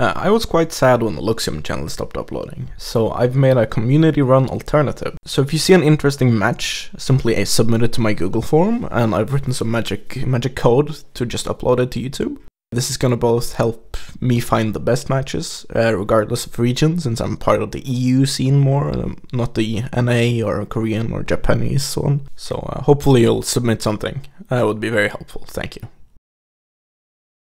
I was quite sad when the Luxium channel stopped uploading, so I've made a community-run alternative. So if you see an interesting match, simply submit it to my Google form, and I've written some magic code to just upload it to YouTube. This is gonna both help me find the best matches, regardless of region, since I'm part of the EU scene more, not the NA or Korean or Japanese one. So hopefully you'll submit something. That would be very helpful. Thank you.